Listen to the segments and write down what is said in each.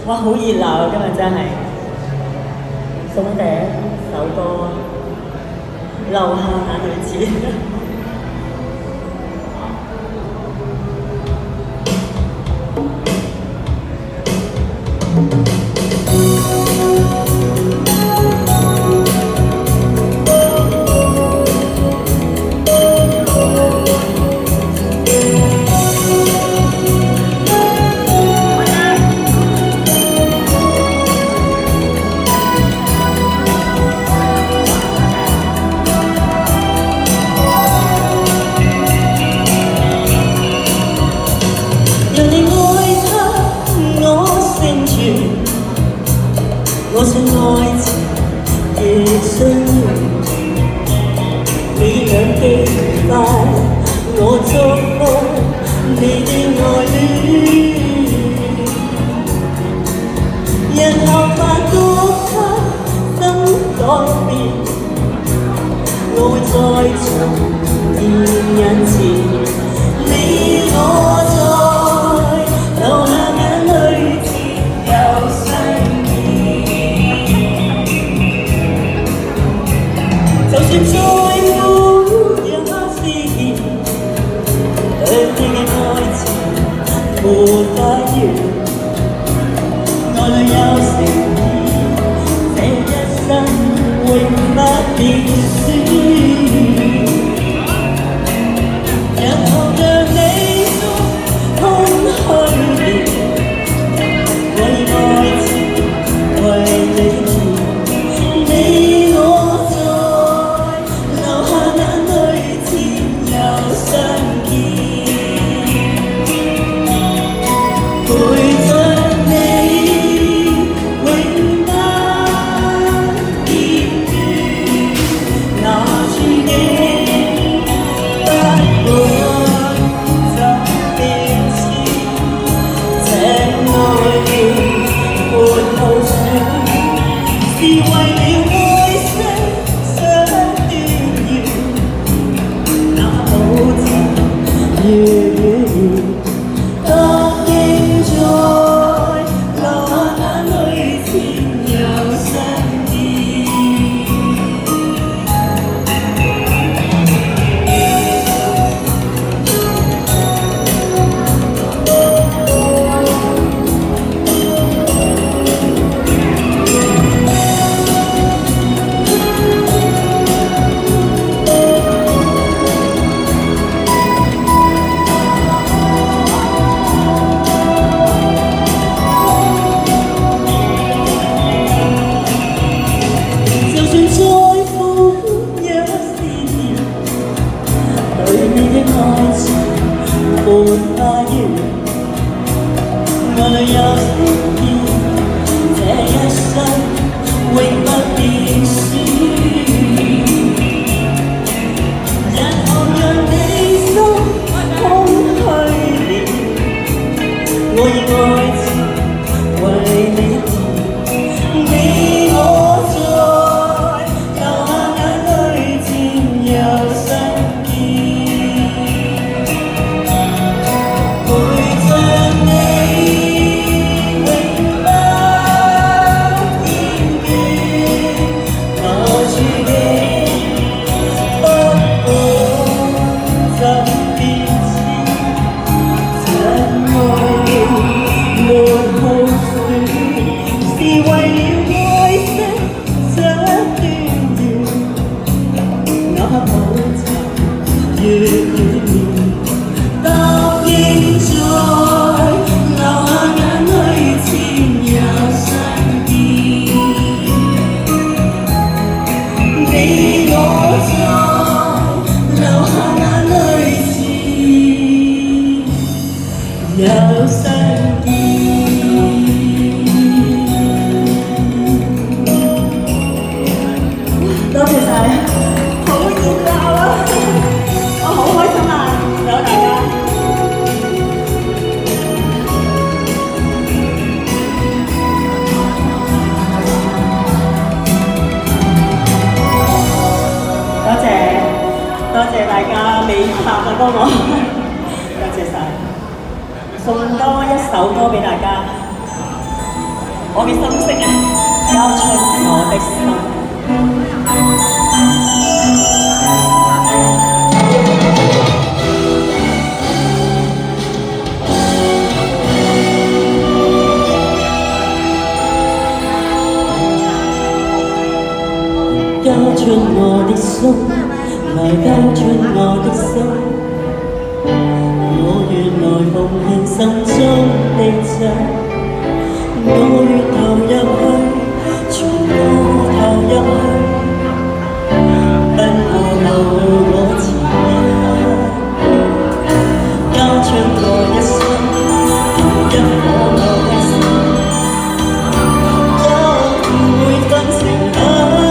哇，好熱鬧啊！今日真係送第一首歌《流下眼淚錢》。我信愛情亦相遇，你兩記快，我祝福你的愛戀。日後發覺他心改變，我會再重現眼前，你我再流下眼淚，甜又相見。就算再苦也試驗，兩地嘅愛情沒法完，愛侶有誠意，這一生永不變輸。日後讓你都空虛了，為愛情為你甜，你我。是為了愛惜想斷緣，那保證越遠，當應再流下眼淚，甜又相見。愛情沒法完，愛侶有誠意，這一生永不變輸。日後讓你心空虛了，我以愛情為你甜，你我再流下眼淚，甜又相見。有相見，多謝晒，好熱鬧啊！我好開心啊，見到大家。多謝大家美拍嘅幫我，多謝晒。送多一首歌俾大家。 我嘅心聲啊，交出我的心。交出我的心，來交出我的心，我願來奉獻心中的真，我願投入去，全部投入去，不過留我前一，交出我一生，一顆我的心，都不會分成兩。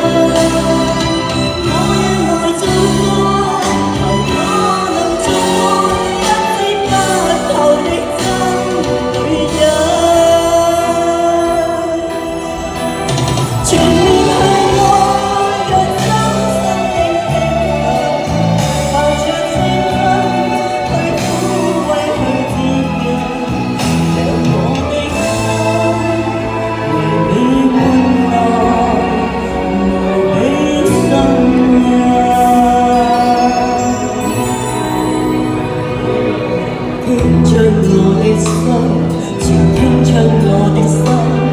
傾出我的心，全傾出我的心，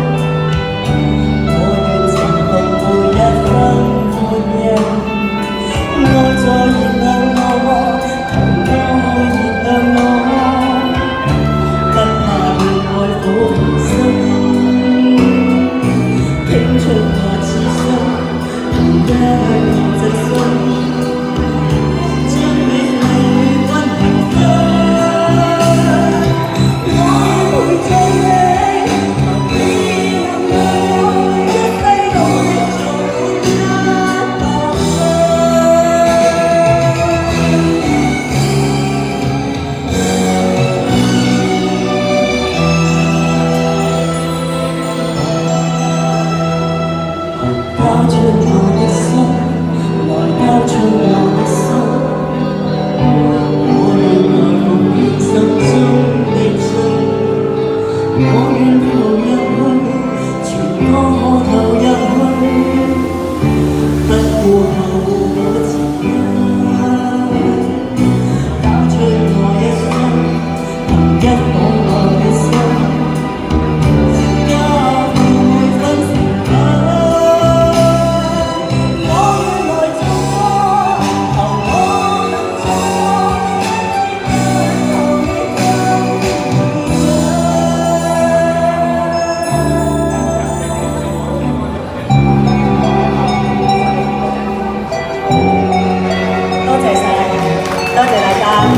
我願承受每一分歡欣，愛在燃亮我，同愛燃亮我，不怕面愛苦心，傾出我痴心，同一我真心。交出我的心，來交出我的心，我願來奉獻心中的真，我願投入去，全我投入去，不顧後果前因，交出我一生，同一顆我的心。多謝大家。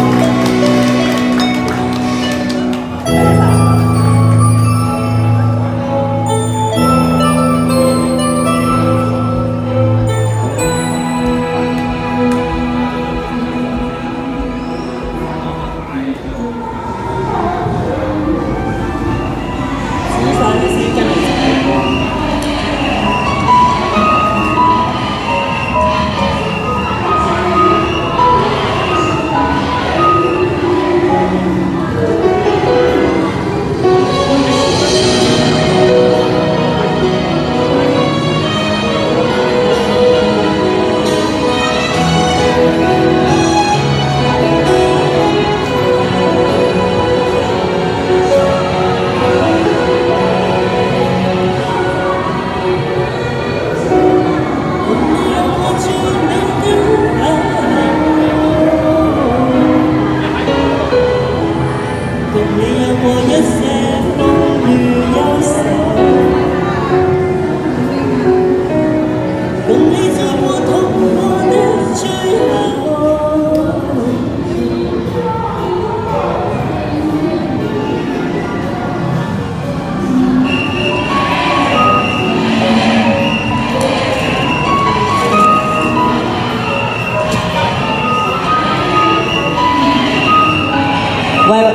喂，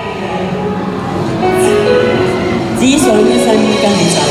只想一生跟你走。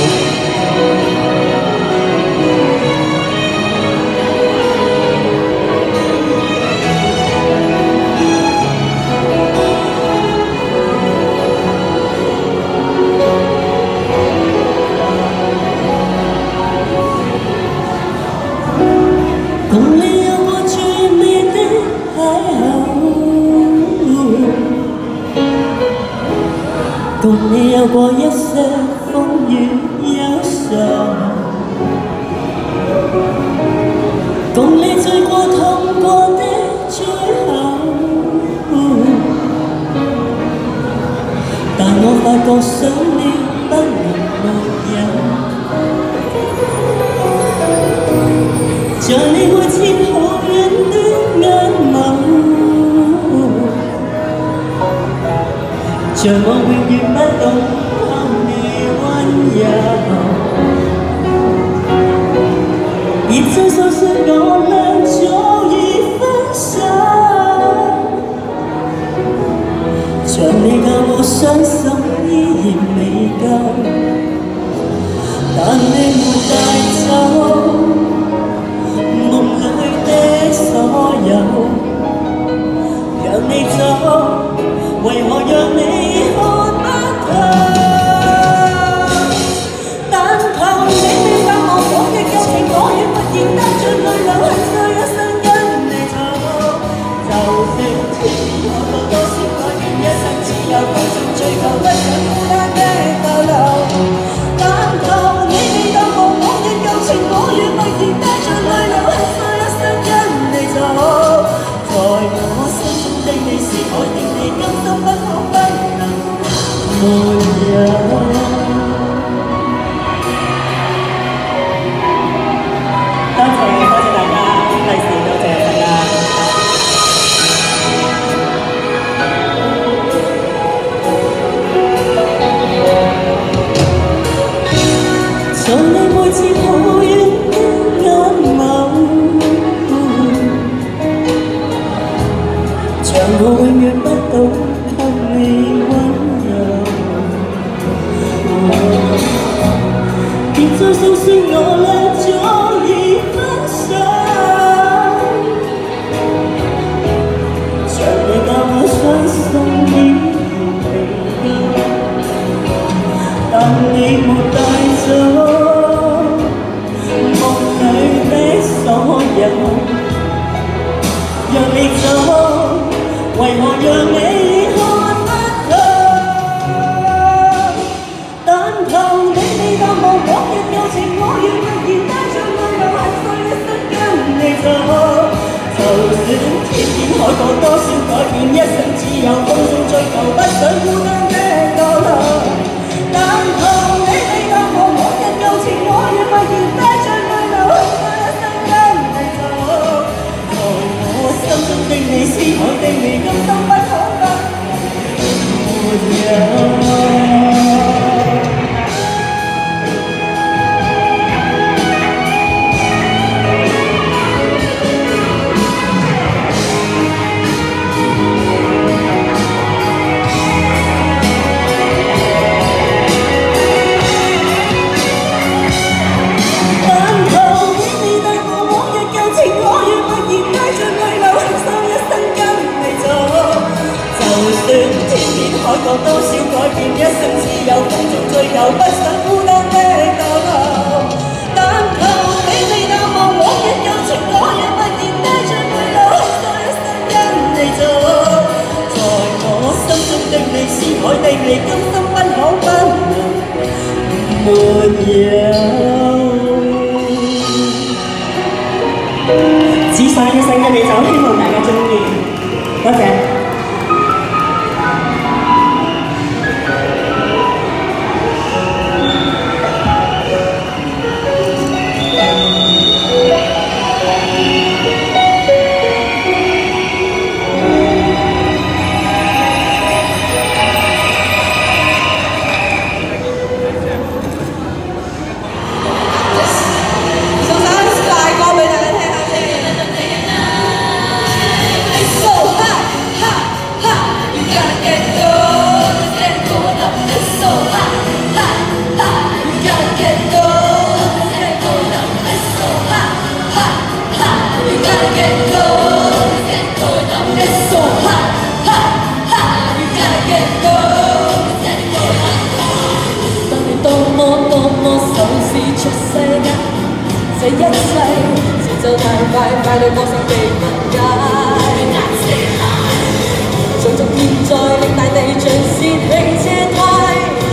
你有過一些風雨憂傷，共你醉過痛過的最後，但我發覺想你不能沒有。 像你每次抱人的眼眸，像我永遠不懂給你溫柔，而最訴說我倆早已分手，像你教我傷心依然未夠，但你沒帶走。 夢裏的所有，讓你走，為何讓你看不透？但求你未淡忘往日舊情，我願默然帶着淚流恨碎一生跟你走。就算天邊海角多少改變，一生只有放縱追求，不想孤單的逗留。但求你未淡忘往日舊情，我願默然帶着淚流。 在我心中的你是海的你，今生不可不能沒有。多謝大家，利是多謝大家。在你每次抱怨的眼眸。 讓我永遠不懂給你溫柔，別再訴說我倆早已分手，像你教我傷心依然未夠，但你沒帶走夢裏的所有，讓你走。 為何讓你看不透？但求你未淡忘往日舊情，我願默然帶着淚流恨碎一生跟你走。就算天邊海角多少改變，一生只有風中追求，不想孤單的逗留。但求你未淡忘往日舊情，我願默然帶着淚流恨碎一生跟你走。在我心中的你是海的你。 海角多少改變，一生只有風中追求，不想孤單的逗留。但求你未淡忘往日舊情，我願默然帶着淚流恨碎一生跟你走。在我心中的你是海的你，今生不可不能沒有。只想一生跟你走，希望大家鍾意，多謝。這一切節奏太快，快到歌聲被分解。像逐現在令大地像泄氣車胎。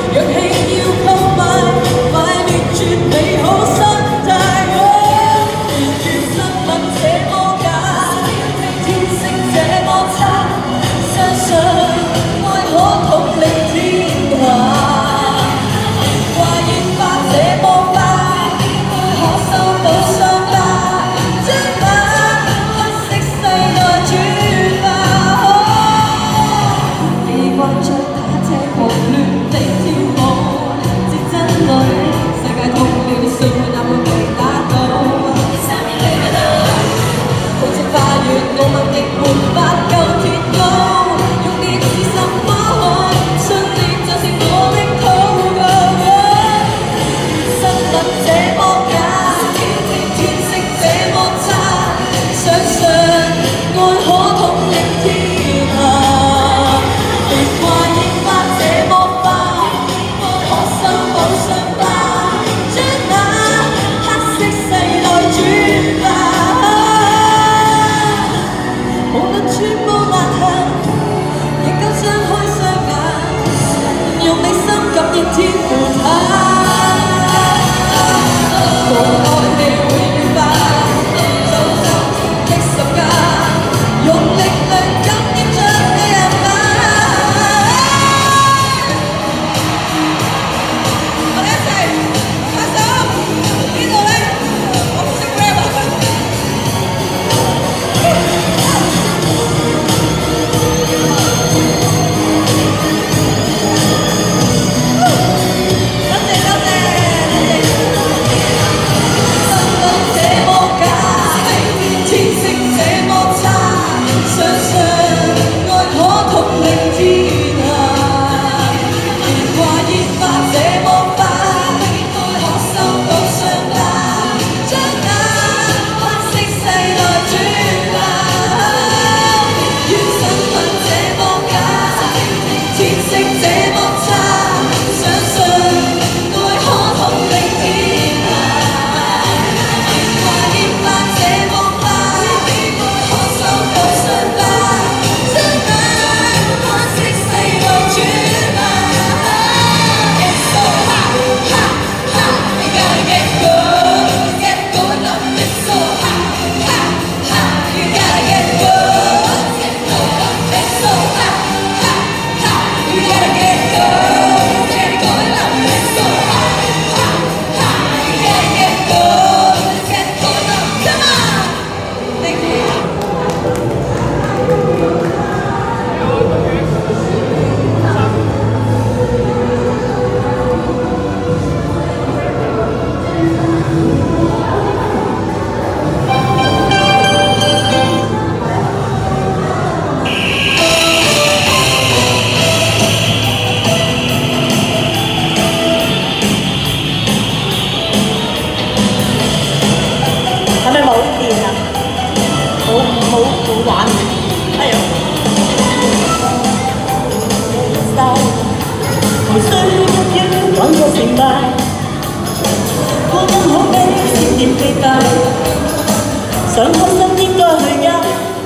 想開心應該去㗎，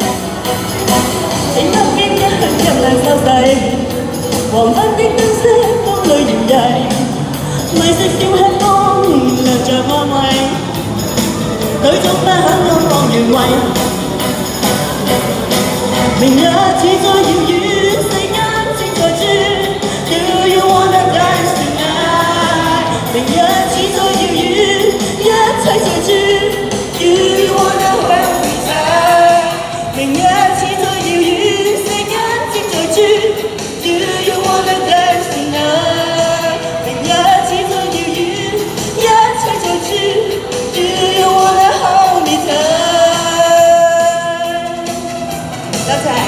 請北京一向陰亮收勢，黃昏的燈飾風裏搖曳，米色小吃光亮着安慰，舉足不肯安放原位，明日似在遙遠，世間正在轉 ，Do you wanna dance tonight？ 明日似在遙遠，一切在轉。 Do you wanna hold me tight？ 明日似在遙遠，世間正在轉。Do you wanna dance tonight？ 明日似在遙遠，一切在轉。Do you wanna hold me tight？ 多謝。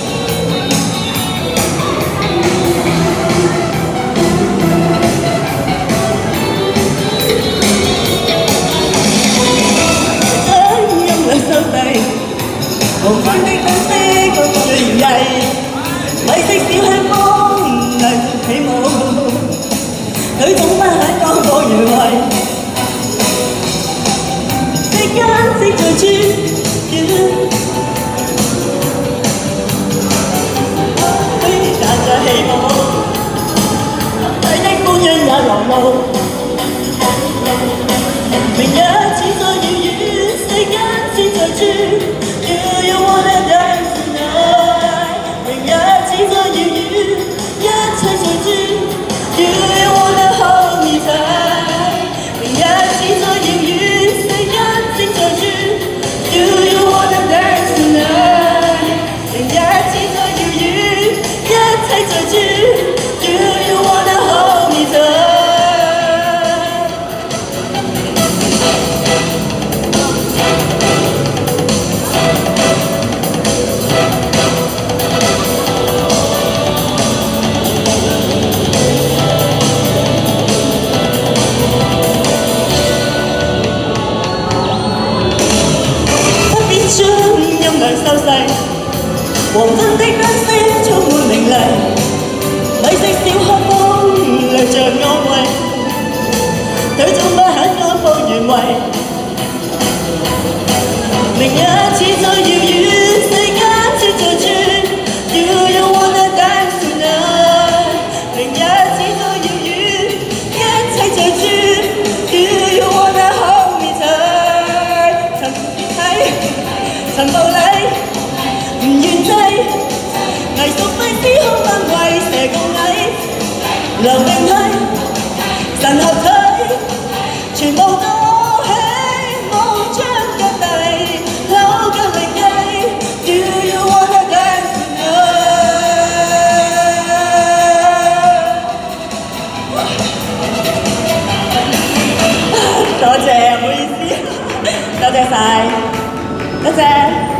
黃昏的燈飾個個最搖曳，米色小香風亮起舞，舉動不肯剛過原位，世間正在轉，但在起舞，睇的歡欣也流露，明日似在遙遠，世間正在轉。 Do you wanna dance tonight？ 明日似在遙遠，一切在轉。Do you wanna hold me tight？ 明日似在遙遠，世間正在轉。Do you wanna dance tonight？ 明日似在遙遠，一切在轉。Do you wanna hold me tight？ 收勢，黃昏的燈飾充滿明麗，米色小黑風亮着安慰，舉足不肯安放原位，明日似在遙遠，世間正在轉。Do you wanna dance tonight？ 明日似在遙遠，一合體，全部都希望將腳底扭腳力計。Do you wanna dance tonight？ 多謝，唔好意思，多謝晒，多謝。